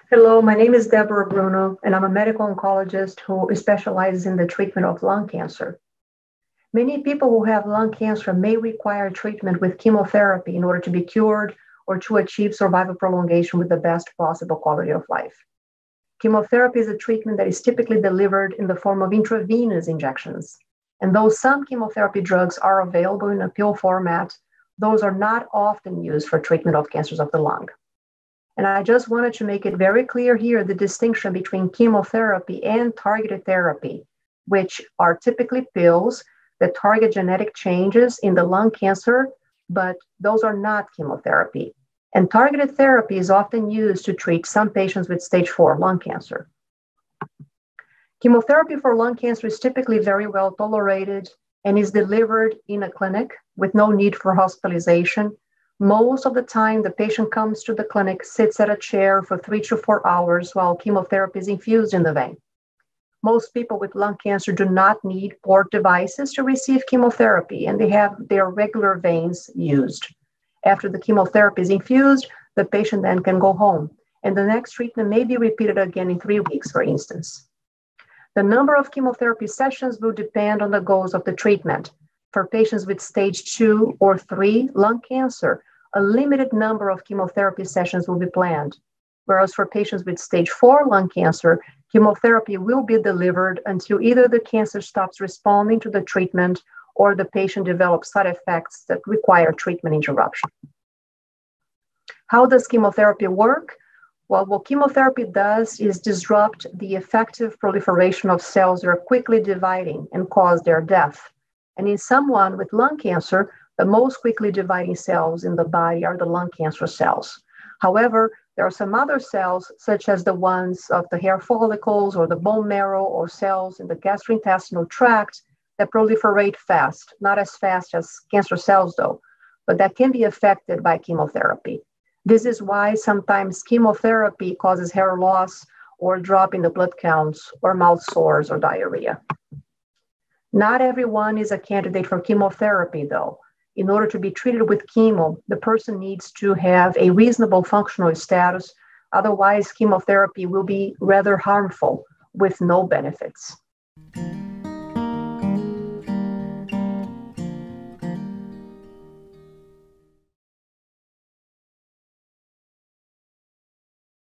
Hello, my name is Deborah Bruno, and I'm a medical oncologist who specializes in the treatment of lung cancer. Many people who have lung cancer may require treatment with chemotherapy in order to be cured or to achieve survival prolongation with the best possible quality of life. Chemotherapy is a treatment that is typically delivered in the form of intravenous injections. And though some chemotherapy drugs are available in a pill format, those are not often used for treatment of cancers of the lung. And I just wanted to make it very clear here the distinction between chemotherapy and targeted therapy, which are typically pills that target genetic changes in the lung cancer, but those are not chemotherapy. And targeted therapy is often used to treat some patients with stage 4 lung cancer. Chemotherapy for lung cancer is typically very well tolerated and is delivered in a clinic with no need for hospitalization. Most of the time, the patient comes to the clinic, sits at a chair for 3 to 4 hours while chemotherapy is infused in the vein. Most people with lung cancer do not need port devices to receive chemotherapy, and they have their regular veins used. After the chemotherapy is infused, the patient then can go home, and the next treatment may be repeated again in 3 weeks, for instance. The number of chemotherapy sessions will depend on the goals of the treatment. For patients with stage 2 or 3 lung cancer, a limited number of chemotherapy sessions will be planned. Whereas for patients with stage 4 lung cancer, chemotherapy will be delivered until either the cancer stops responding to the treatment or the patient develops side effects that require treatment interruption. How does chemotherapy work? Well, what chemotherapy does is disrupt the effective proliferation of cells that are quickly dividing and cause their death. And in someone with lung cancer, the most quickly dividing cells in the body are the lung cancer cells. However, there are some other cells, such as the ones of the hair follicles or the bone marrow or cells in the gastrointestinal tract that proliferate fast, not as fast as cancer cells though, but that can be affected by chemotherapy. This is why sometimes chemotherapy causes hair loss or drop in the blood counts or mouth sores or diarrhea. Not everyone is a candidate for chemotherapy though. In order to be treated with chemo, the person needs to have a reasonable functional status. Otherwise, chemotherapy will be rather harmful with no benefits.